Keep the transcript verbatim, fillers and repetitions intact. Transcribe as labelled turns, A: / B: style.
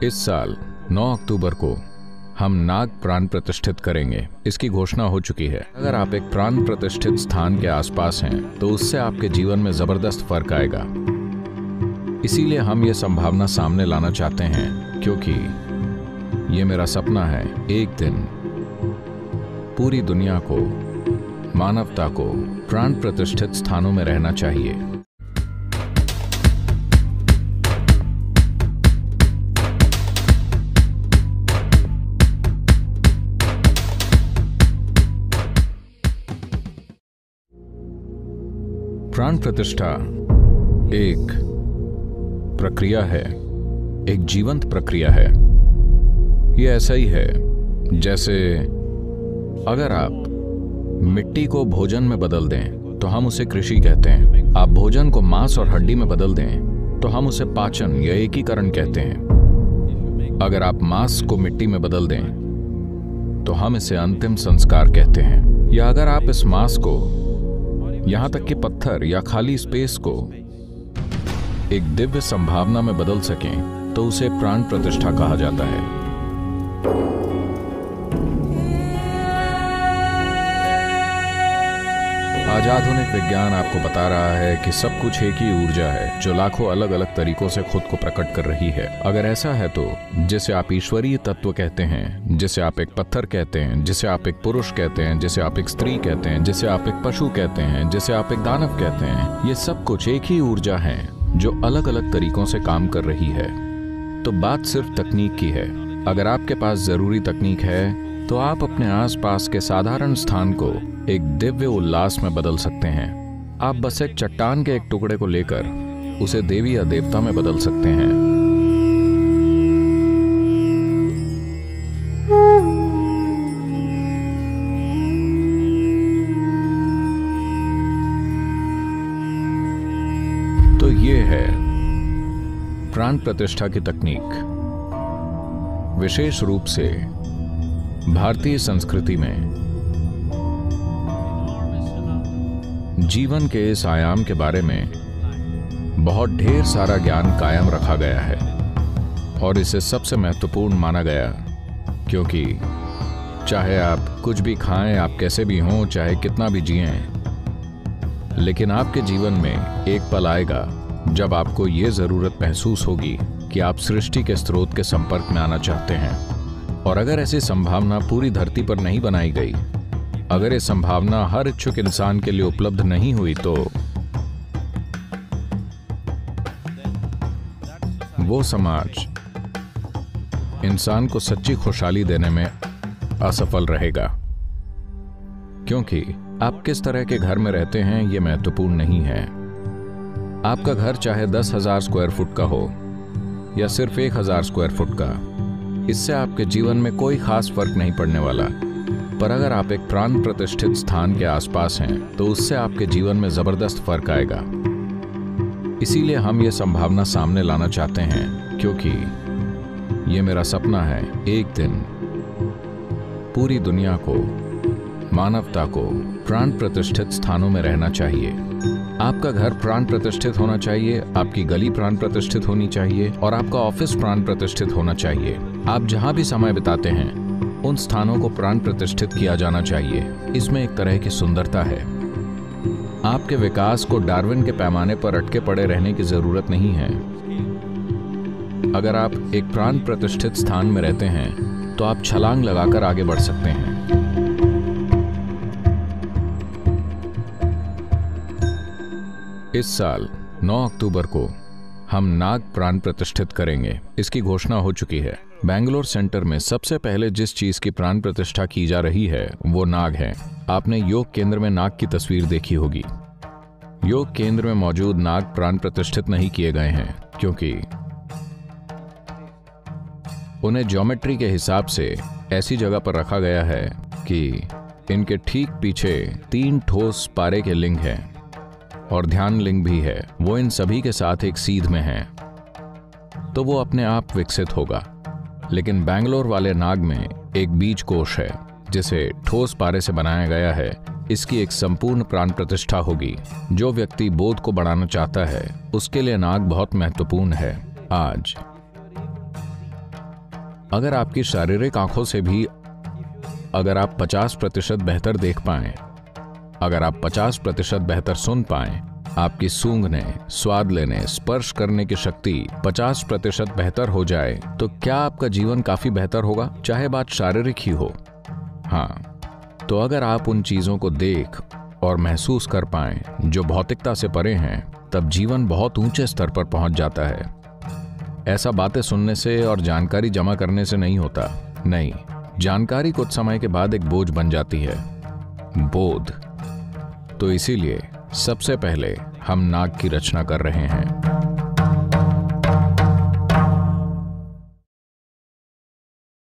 A: इस साल नौ अक्टूबर को हम नाग प्राण प्रतिष्ठित करेंगे। इसकी घोषणा हो चुकी है। अगर आप एक प्राण प्रतिष्ठित स्थान के आसपास हैं तो उससे आपके जीवन में जबरदस्त फर्क आएगा। इसीलिए हम ये संभावना सामने लाना चाहते हैं, क्योंकि ये मेरा सपना है, एक दिन पूरी दुनिया को, मानवता को प्राण प्रतिष्ठित स्थानों में रहना चाहिए। प्राण प्रतिष्ठा एक प्रक्रिया है, एक जीवंत प्रक्रिया है। यह ऐसा ही है जैसे अगर आप मिट्टी को भोजन में बदल दें तो हम उसे कृषि कहते हैं। आप भोजन को मांस और हड्डी में बदल दें तो हम उसे पाचन या एकीकरण कहते हैं। अगर आप मांस को मिट्टी में बदल दें तो हम इसे अंतिम संस्कार कहते हैं। या अगर आप इस मांस को, यहां तक कि पत्थर या खाली स्पेस को एक दिव्य संभावना में बदल सकें तो उसे प्राण प्रतिष्ठा कहा जाता है। आज आधुनिक विज्ञान आपको बता रहा है कि सब कुछ एक ही ऊर्जा है जो लाखों अलग अलग तरीकों से खुद को प्रकट कर रही है। अगर ऐसा है तो जिसे आप ईश्वरीय तत्व कहते हैं, जिसे आप एक पत्थर कहते हैं, जिसे आप एक पुरुष कहते हैं, जिसे आप एक स्त्री कहते हैं, जिसे आप एक पशु कहते हैं, जिसे आप एक दानव कहते हैं, ये सब कुछ एक ही ऊर्जा है जो अलग अलग तरीकों से काम कर रही है। तो बात सिर्फ तकनीक की है। अगर आपके पास जरूरी तकनीक है तो आप अपने आसपास के साधारण स्थान को एक दिव्य उल्लास में बदल सकते हैं। आप बस एक चट्टान के एक टुकड़े को लेकर उसे देवी या देवता में बदल सकते हैं। तो ये है प्राण प्रतिष्ठा की तकनीक। विशेष रूप से भारतीय संस्कृति में जीवन के इस आयाम के बारे में बहुत ढेर सारा ज्ञान कायम रखा गया है और इसे सबसे महत्वपूर्ण माना गया, क्योंकि चाहे आप कुछ भी खाएं, आप कैसे भी हों, चाहे कितना भी जिएं, लेकिन आपके जीवन में एक पल आएगा जब आपको ये जरूरत महसूस होगी कि आप सृष्टि के स्रोत के संपर्क में आना चाहते हैं। और अगर ऐसी संभावना पूरी धरती पर नहीं बनाई गई, अगर ये संभावना हर इच्छुक इंसान के लिए उपलब्ध नहीं हुई, तो वो समाज इंसान को सच्ची खुशहाली देने में असफल रहेगा। क्योंकि आप किस तरह के घर में रहते हैं ये महत्वपूर्ण नहीं है। आपका घर चाहे दस हजार स्क्वायर फुट का हो या सिर्फ एक हजार स्क्वायर फुट का, इससे आपके जीवन में कोई खास फर्क नहीं पड़ने वाला। पर अगर आप एक प्राण प्रतिष्ठित स्थान के आसपास हैं तो उससे आपके जीवन में जबरदस्त फर्क आएगा। इसीलिए हम ये संभावना सामने लाना चाहते हैं, क्योंकि ये मेरा सपना है, एक दिन पूरी दुनिया को, मानवता को प्राण प्रतिष्ठित स्थानों में रहना चाहिए। आपका घर प्राण प्रतिष्ठित होना चाहिए, आपकी गली प्राण प्रतिष्ठित होनी चाहिए और आपका ऑफिस प्राण प्रतिष्ठित होना चाहिए। आप जहां भी समय बिताते हैं उन स्थानों को प्राण प्रतिष्ठित किया जाना चाहिए। इसमें एक तरह की सुंदरता है। आपके विकास को डार्विन के पैमाने पर अटके पड़े रहने की जरूरत नहीं है। अगर आप एक प्राण प्रतिष्ठित स्थान में रहते हैं तो आप छलांग लगाकर आगे बढ़ सकते हैं। इस साल नौ अक्टूबर को हम नाग प्राण प्रतिष्ठित करेंगे। इसकी घोषणा हो चुकी है। बैंगलोर सेंटर में सबसे पहले जिस चीज की प्राण प्रतिष्ठा की जा रही है वो नाग है। आपने योग केंद्र में नाग की तस्वीर देखी होगी। योग केंद्र में मौजूद नाग प्राण प्रतिष्ठित नहीं किए गए हैं, क्योंकि उन्हें ज्योमेट्री के हिसाब से ऐसी जगह पर रखा गया है कि इनके ठीक पीछे तीन ठोस पारे के लिंग हैं और ध्यान लिंग भी है। वो इन सभी के साथ एक सीध में है, तो वो अपने आप विकसित होगा। लेकिन बैंगलोर वाले नाग में एक बीज कोश है जिसे ठोस पारे से बनाया गया है। इसकी एक संपूर्ण प्राण प्रतिष्ठा होगी। जो व्यक्ति बोध को बढ़ाना चाहता है उसके लिए नाग बहुत महत्वपूर्ण है। आज अगर आपकी शारीरिक आंखों से भी अगर आप पचास प्रतिशत बेहतर देख पाएं, अगर आप पचास प्रतिशत बेहतर सुन पाएं, आपकी सूंघने, स्वाद लेने, स्पर्श करने की शक्ति पचास प्रतिशत बेहतर हो जाए, तो क्या आपका जीवन काफी बेहतर होगा, चाहे बात शारीरिक ही हो। हाँ, तो अगर आप उन चीजों को देख और महसूस कर पाएं जो भौतिकता से परे हैं, तब जीवन बहुत ऊंचे स्तर पर पहुंच जाता है। ऐसा बातें सुनने से और जानकारी जमा करने से नहीं होता। नहीं, जानकारी कुछ समय के बाद एक बोझ बन जाती है, बोध। तो इसीलिए सबसे पहले हम नाग की रचना कर रहे हैं।